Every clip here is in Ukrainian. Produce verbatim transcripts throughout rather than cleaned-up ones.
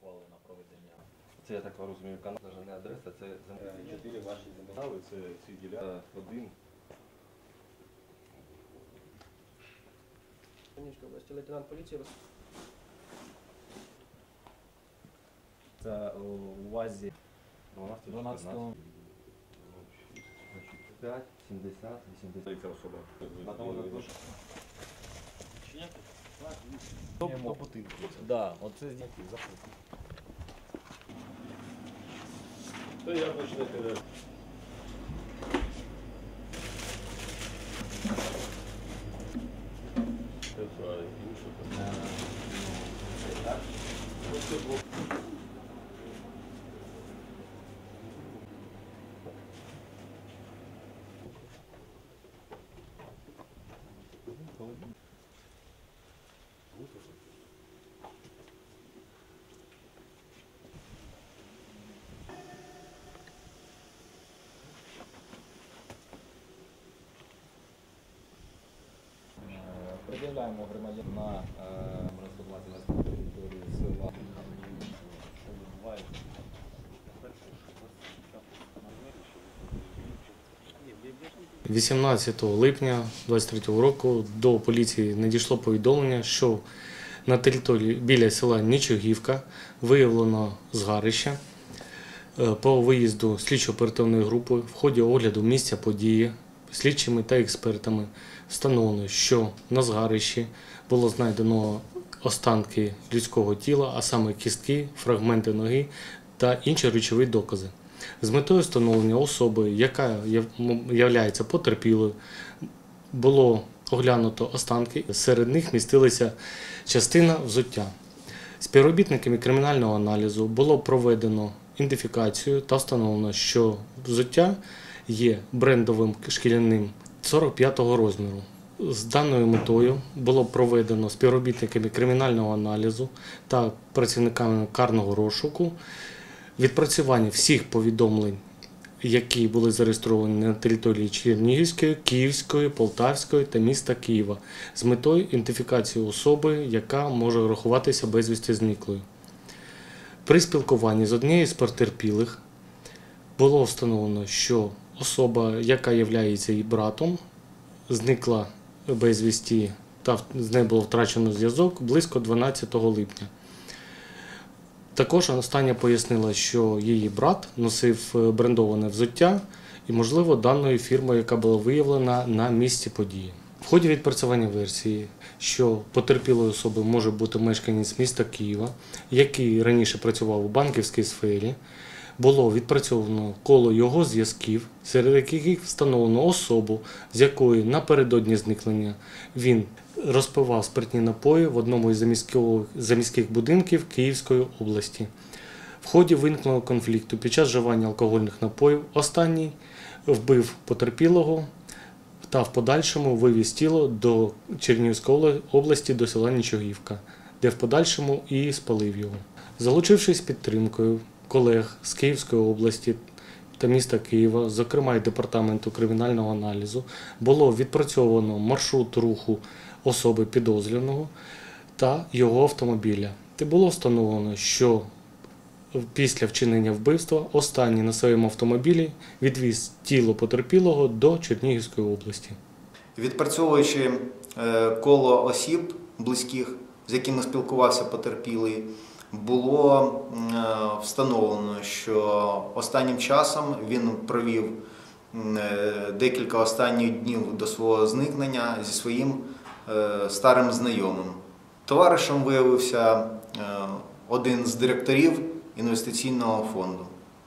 ухвали на проведення. Це, я так розумію, канал, це не адреса, це чотири ваші землі. Це ці ділянки, один. Хмельницької області, лейтенант поліції. Це у УАЗі дванадцятого п'ять, сімдесят, вісімдесят. Це особа. По будинку. Так, оце зняті, заходить. То я почну перед. Це правильно. Так? Пред'являємо громадян на розкладати на території села. вісімнадцятого липня двадцять третього року до поліції надійшло повідомлення, що на території біля села Нічогівка виявлено згарище. По виїзду слідчо-оперативної групи в ході огляду місця події слідчими та експертами встановлено, що на згарищі було знайдено останки людського тіла, а саме кістки, фрагменти ноги та інші речові докази. З метою встановлення особи, яка є потерпілою, було оглянуто останки, серед них містилася частина взуття. Співробітниками кримінального аналізу було проведено ідентифікацію та встановлено, що взуття є брендовим шкіряним сорок п'ятого розміру. З даною метою було проведено співробітниками кримінального аналізу та працівниками карного розшуку відпрацювання всіх повідомлень, які були зареєстровані на території Чернігівської, Київської, Полтавської та міста Києва з метою ідентифікації особи, яка може рахуватися безвісти зниклою. При спілкуванні з однією з потерпілих було встановлено, що особа, яка є її братом, зникла безвісті та з нею було втрачено зв'язок близько дванадцятого липня. Також остання пояснила, що її брат носив брендоване взуття і, можливо, даною фірмою, яка була виявлена на місці події. В ході відпрацювання версії, що потерпілою особою може бути мешканець міста Києва, який раніше працював у банківській сфері, було відпрацьовано коло його зв'язків, серед яких встановлено особу, з якою напередодні зникнення він розпивав спиртні напої в одному із заміських будинків Київської області. В ході виниклого конфлікту під час вживання алкогольних напоїв останній вбив потерпілого та в подальшому вивіз тіло до Чернігівської області, до села Нічогівка, де в подальшому і спалив його. Залучившись підтримкою колег з Київської області та міста Києва, зокрема і Департаменту кримінального аналізу, було відпрацьовано маршрут руху особи підозрюваного та його автомобіля. Та було встановлено, що після вчинення вбивства останній на своєму автомобілі відвіз тіло потерпілого до Чернігівської області. Відпрацьовуючи коло осіб близьких, з якими спілкувався потерпілий, було встановлено, що останнім часом він провів декілька останніх днів до свого зникнення зі своїм старим знайомим. Товаришем виявився один з директорів інвестиційного фонду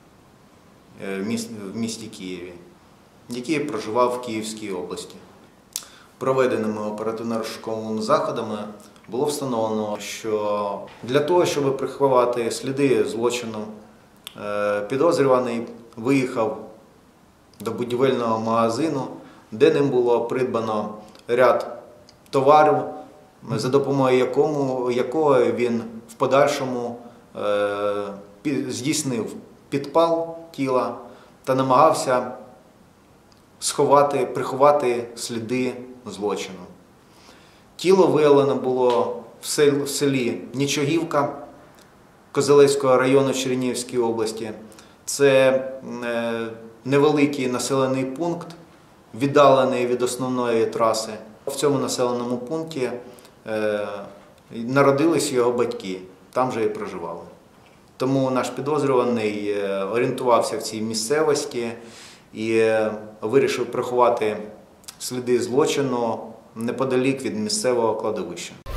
в місті Києві, який проживав в Київській області. Проведеними оперативно-розшуковими заходами було встановлено, що для того, щоб приховати сліди злочину, підозрюваний виїхав до будівельного магазину, де ним було придбано ряд товарів, за допомогою якому, якого він в подальшому здійснив підпал тіла та намагався сховати, приховати сліди злочину. Тіло виявлено було в селі Нічогівка Козелецького району Чернігівської області. Це невеликий населений пункт, віддалений від основної траси. В цьому населеному пункті народились його батьки, там же і проживали. Тому наш підозрюваний орієнтувався в цій місцевості і вирішив приховати сліди злочину неподалік від місцевого кладовища.